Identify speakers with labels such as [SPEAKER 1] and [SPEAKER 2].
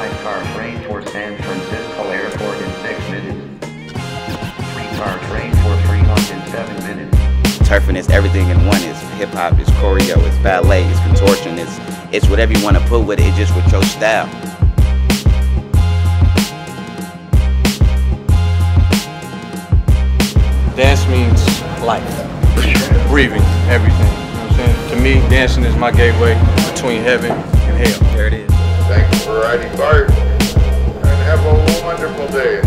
[SPEAKER 1] 5-car train for San Francisco Airport in 6 minutes. 3-car train for Fremont in 7 minutes.
[SPEAKER 2] Turfing is everything in one. It's hip-hop, it's choreo, it's ballet, it's contortion, it's whatever you want to put with it, it's just with your style.
[SPEAKER 3] Dance means life, breathing, everything. You know what I'm saying? To me, dancing is my gateway between heaven and hell. There it is.
[SPEAKER 4] Thank you for riding BART, and have a wonderful day.